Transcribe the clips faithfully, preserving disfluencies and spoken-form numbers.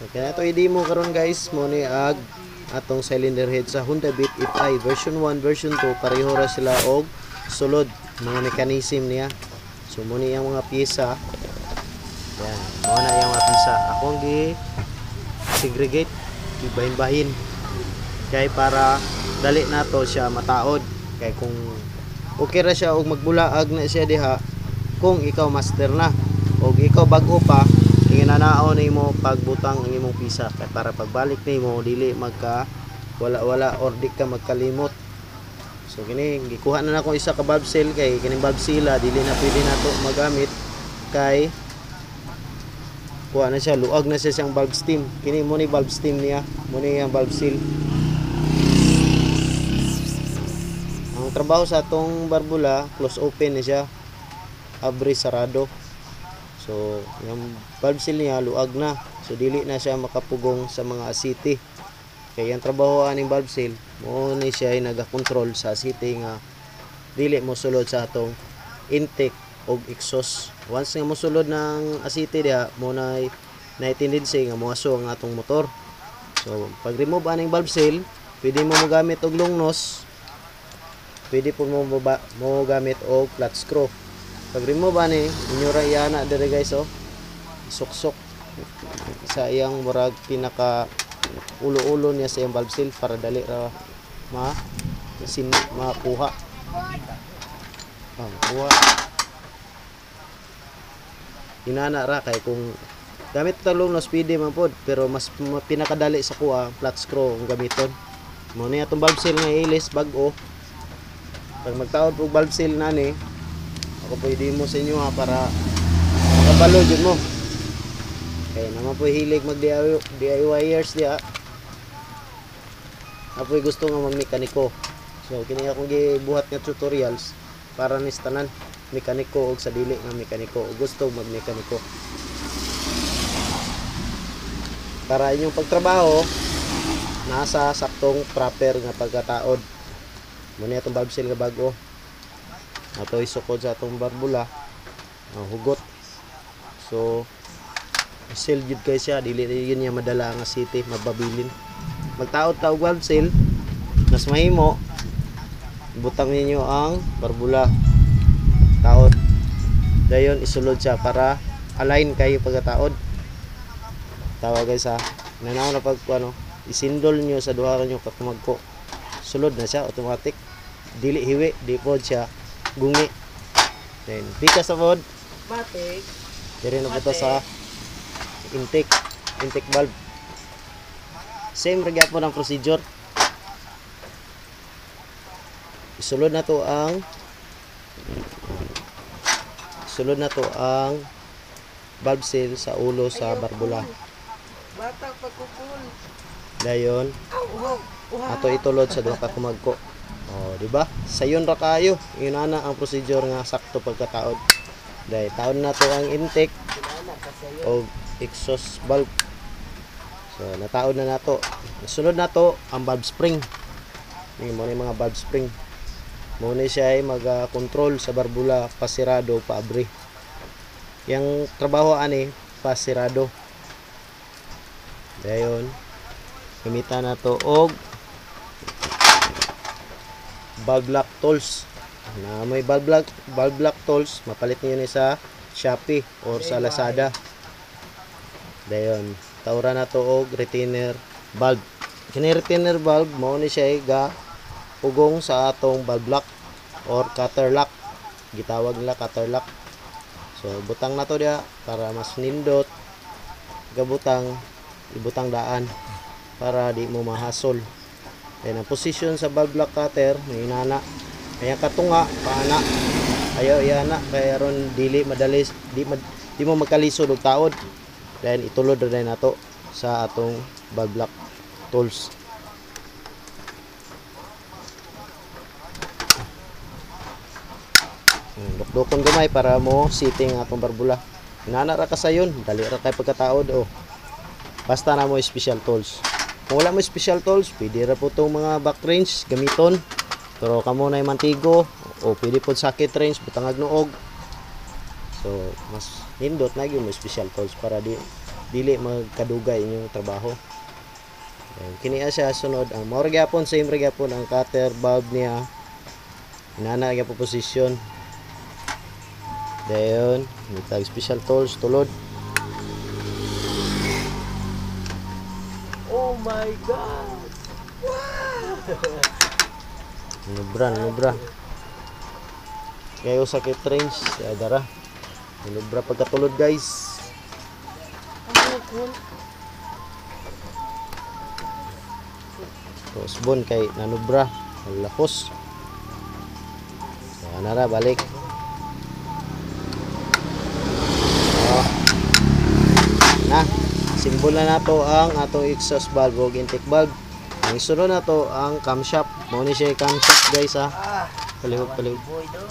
Kaya ito i-demo karon guys mo ni ag atong cylinder head sa Honda Beat F I version one, version two pareho ra sila og sulod mga mechanism niya. So mo ni ang mga pyesa. Yan, mo na yung mga pyesa. Akong gi segregate, ibahin-bahin. Kay para dali nato siya mataod. Kay kung okay ra siya og magbulaag na siya diha, kung ikaw master na og ikaw bag-o pa, inginanao nimo pagbutang ang imong pyesa kay para pagbalik nimo dili magka wala wala or di ka magkalimot. So kini gikuha na nako isa ka valve seal kay kining valve sila dili na pwede nato magamit kay kuha na siya, luag na siya siyang valve stem. Kini mo ni valve stem niya, mo ni ang valve seal. Ang trabaho sa atong barbula, close open ni siya, abre sarado. So yung valve seal niya luag na, so dili na siya makapugong sa mga asiti. Kaya ang trabaho aning valve seal mo ni siya ay naga-control sa asiti nga dili mo sulod sa atong intake og exhaust. Once nga mosulod ng asiti diha mo na na tendency nga moaso ang atong motor. So pag remove aning valve seal, pwede mo mogamit og long nose, pwede po mo mo gamit og flat screw. Pag remove ani inyo ra iyana dire guys, oh suksok sa iyang murag pinaka ulo-ulo niya sa iyang valve seal para dali ra ma sin makuha. Oh, kuha inana ra kay kung gamit talong no speedy man pod, pero mas pinakadali sa kuha flat screw ang gamiton. Mo ni atong valve seal nga ilis bag-o. Pag magtaod og valve seal nani, ako pwede mo sa inyo ha para makabalo jud mo. Kaya naman po hilig mag D I Y years diha. Apoy gusto nga mag mekaniko. So kini akong gibuhat nga tutorials para ni tanan mekaniko og sa dili nga mekaniko og gusto mag mekaniko. Para inyong pagtrabaho nasa saktong proper nga pagkataod. Muna itong valve seal nga bago. Ato isukod sa atong barbula. Uh, hugot. So seal jud kay siya, dili yun niya madala nga city, mababilin. Magtaod ka og valve seal, mas mahimo butang ninyo ang barbula. Taod. Dayon isulod siya para align kayo pagkataod. Tawag guys ha. Nanaw na pag ano, isindol nyo sa duha kanyo kakumagko. Sulod na siya automatic. Dili hiwi, di pod siya gungi. Then pika sa pod. Matik. Dire na puta sa intake, intake valve. Same ra gyapon ang procedure. Isulod na to ang sulod na to ang valve seal sa ulo sa barbula. Bata pagkukul. Dayon ato itulod sa duha ka kumagko. Oh, di ba? Sayon ra kayo. Inana ang procedure nga sakto pagkataod. Dai taon na to ang intake o exhaust valve. So nataod na nato. Sunod na to ang valve spring. Ni mo ni mga valve spring. Mo ni siya ay mag-control sa barbula pasirado paabre. Yang trabaho ani pasirado. Dayon gamitan nato og valve lock tools. Na may valve lock, valve lock tools, mapalit niyo ni sa Shopee or sa Lazada. Dayon tawra na to og retainer valve. Kini retainer valve mao ni siya ga ugong sa atong valve lock or cutter lock. Gitawag nila cutter lock. So butang na to dia para mas nindot. Gabutang ibutang daan para di mo mahasol. Then ang position sa valve lock cutter may inana. Kaya katunga paana. Ayaw iana kaya ron dili madali di, mad, di mo magkalisod og taod. Then itulod ra din nato sa atong valve lock tools. Dukdukon gamay para mo sitting atong barbula. Inana ra kasayon, dali ra kay pagkataod oh. Basta na mo special tools. Kung wala mo special tools, pwede ra po tong mga back wrench gamiton. Pero kamo na mantigo o pwede po socket wrench butangag noog. So mas nindot na gyud mo special tools para di dili magkadugay inyong trabaho. Ayan, kini siya sunod ang mao ra gyapon, same ra gyapon ang cutter valve niya. Inana gyapon posisyon. Dayon, mitag special tools tulod. Oh my God! Nubra, nubra. Kayo sakit range, ya dara. Nubra pagkatulod guys. Ano kun? Tapos bon kay nanubra, lakos. So anara balik. Oh. Na, simbol na nato ang atong exhaust valve ug intake valve. Ang isunod na to ang camshaft. Mao ni siya camshaft guys ha. Ah! Palihog palihog. Boy do.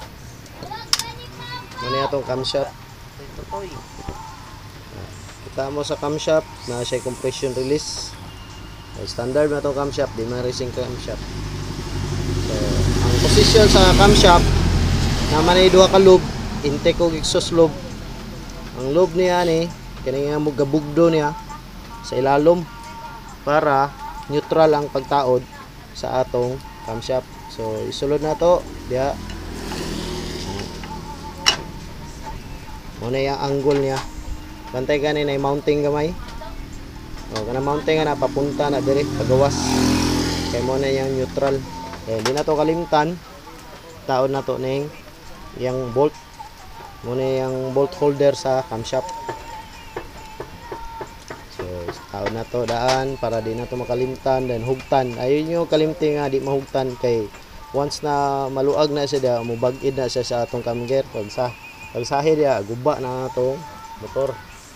Mao ni atong camshaft. Totoy. Kita mo sa camshaft na siya compression release. Standard na itong camshaft, di man racing camshaft. So, ang position sa camshaft naman ay duha ka lobe, intake ug exhaust lobe. Ang lobe niya ni kani nga mo gabugdo niya sa ilalom para neutral ang pagtaod sa atong camshaft. So, isulod na to diha. Muna yung angle niya. Bantay ka na mounting gamay. O, kana mounting na papunta na dire pagawas. Kay mo na yung neutral. Eh, di na to kalimtan. Taon na to ning yung bolt. Mo na yung bolt holder sa camshaft. So, taon na to daan para di na to makalimtan then hugtan. Ayun yung kalimting nga di mahugtan kay once na maluag na siya da mubag-id na siya sa atong camger pag sa pag sahi dia guba na atong motor.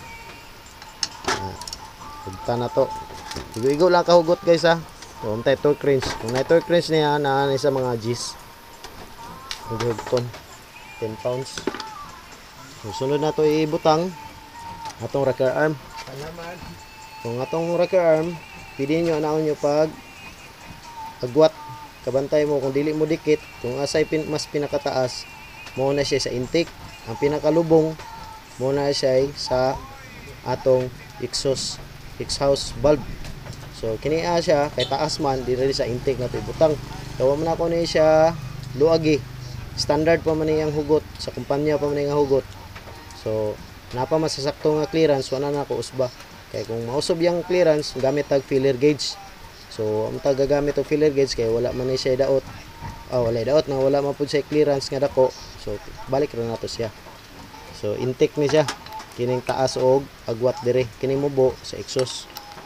Hugtan na to. Igo-igo lang kahugot guys ha. So, untay torque wrench. Kung na torque wrench niya, na sa mga G's. Hugton. ten pounds. So, sunod na to ibutang. Atong rocker arm. Salamat. Kung atong rocker arm, pili nyo anaon nyo pag agwat. Kabantay mo kung dili mo dikit. Kung asay pin, mas pinakataas, mo na siya sa intake. Ang pinakalubong, mo na siya sa atong exhaust. Exhaust valve. So kini siya kay taas man diri sa intake nato ibutang. Tawa man ako ni siya luagi. Standard pa man niyang hugot sa kumpanya pa man niyang hugot. So napa masasakto nga clearance wala na ako usba. Kay kung mausob yang clearance gamit tag filler gauge. So ang tag gagamit og filler gauge kay wala man ni siya daot. Oh, wala daot na wala man pud siya clearance nga dako. So balik ra nato siya. So intake ni siya. Kining taas og agwat dire kining mubo sa exhaust.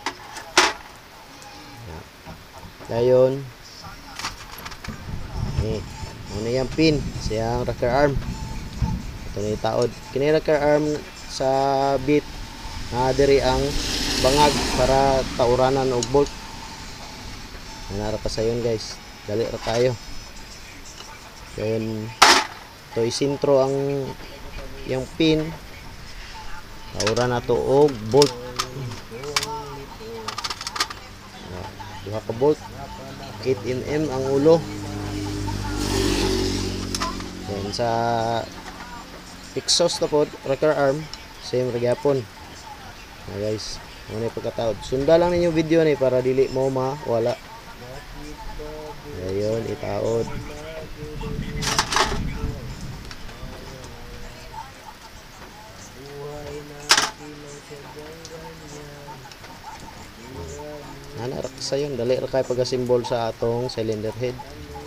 Dayon ni ano yung pin siyang rocker arm. Ito ni taod. Kini rocker arm sa bit na dire ang bangag para tauranan og bolt. Nanara pa sayon guys. Dali ra kayo. Dayon to isintro ang yung pin. Taura na to og bolt. Duha ka bolt. eight millimeters ang ulo. Then sa exhaust na po, rocker arm, same ra gyapon. Na guys, mo ni pagkataod. Sunda lang ninyo video ni para dili mo mawala. Ayun, itaod. Ana ra sayon dali ra kay pagasimbol sa atong cylinder head.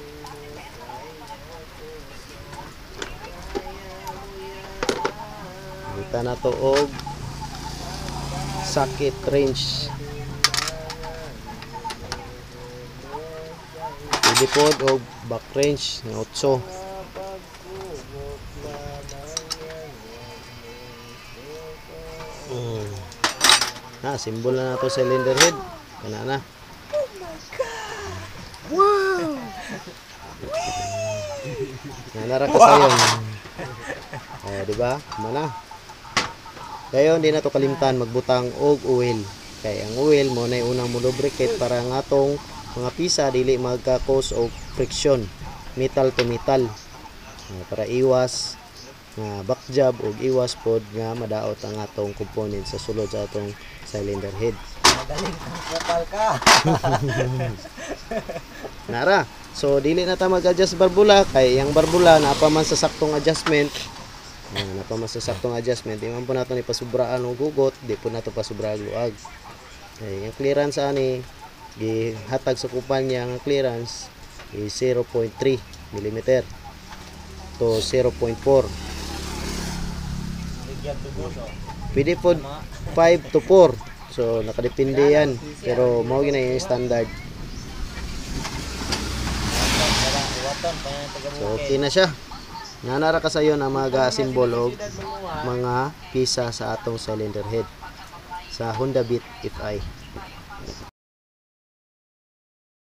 Kita na to og socket range. Pwede pod og back range ng eight. Mm. Na simbol na nato cylinder head. Kana na. Wow! Nanara ka sayon. Oh, di ba? Mana. Dayon di na to kalimtan magbutang og oil. Kay ang oil mo na unang mo lubricate para ang atong mga pisa dili magka-cause og friction, metal to metal. Oh, para iwas nga back job ug iwas pod nga madaot ang atong component sa sulod sa atong cylinder head. Magaling kang kupal ka. Nara. So dili na ta mag-adjust barbula kay yang barbula na pa man sa saktong adjustment. Uh, na pa man sa saktong adjustment, di man po nato ni pasubraan og gugot, di po nato pasubraan luag. Ay, yung clearance ani gihatag sa kumpanya nga clearance is zero point three millimeter to zero point four. Bigyan tubos oh. Pwede po five to four. So nakadepende yan. Pero mao gina yung standard. Iwaton pa yan taga So okay na siya. Nanara ka sayo na mag-assemble og mga pisa sa atong cylinder head sa Honda Beat F I.